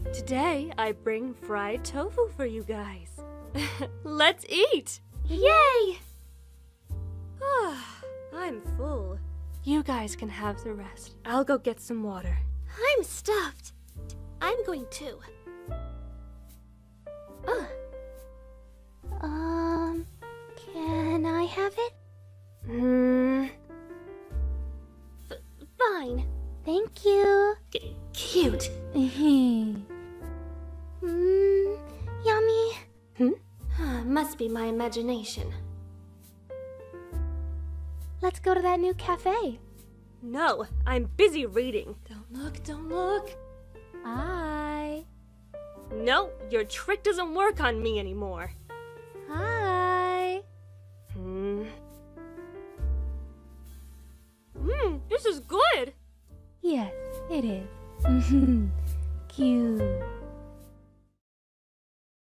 Today, I bring fried tofu for you guys. Let's eat! Yay! I'm full. You guys can have the rest. I'll go get some water. I'm stuffed. I'm going too. Can I have it? Fine. Thank you. Cute. Yummy. Must be my imagination. Let's go to that new cafe. No, I'm busy reading. Don't look. Hi. No, your trick doesn't work on me anymore. Hi. This is good. Yes, it is. Cute.